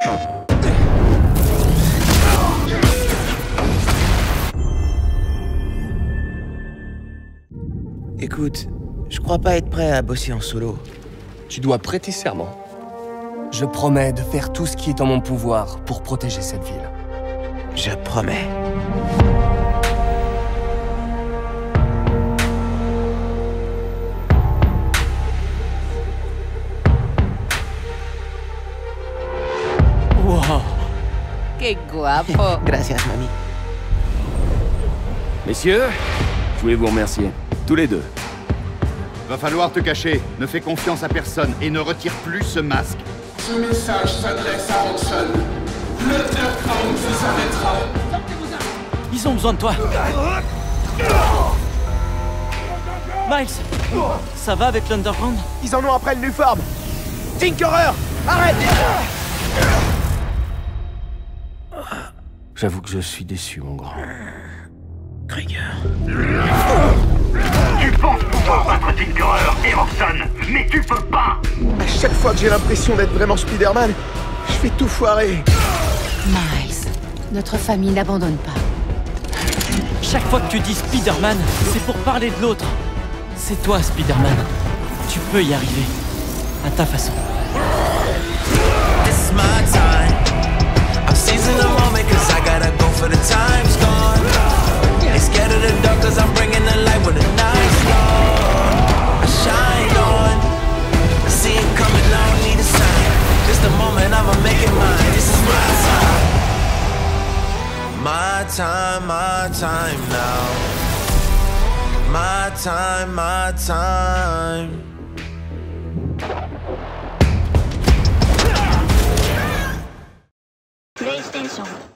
Écoute, je crois pas être prêt à bosser en solo. Tu dois prêter serment. Je promets de faire tout ce qui est en mon pouvoir pour protéger cette ville. Je promets. Wow. ¡Qué guapo! Gracias, mami. Messieurs, je voulais vous remercier. Tous les deux. Va falloir te cacher. Ne fais confiance à personne et ne retire plus ce masque. Ce message s'adresse à Hanson. L'Underground vous arrêtera. Ils ont besoin de toi. Miles, ça va avec l'Underground? Ils en ont après le Nuform. Tinkerer, arrête! J'avoue que je suis déçu, mon grand. Krieger. Tu penses pouvoir battre Tinkerer et Hanson, mais tu peux pas! À chaque fois que j'ai l'impression d'être vraiment Spider-Man, je fais tout foirer. Miles, notre famille n'abandonne pas. Chaque fois que tu dis Spider-Man, c'est pour parler de l'autre. C'est toi, Spider-Man. Tu peux y arriver. À ta façon. This is my time. I'm seizing the moment cause I gotta go for the time's gone. Ain't scared of the dark cause I'm bringing the light when the night's gone. I shine on. See it coming, I don't need a sign. Just the moment I'ma make it mine. This is my time. My time now. My time, my time. PlayStation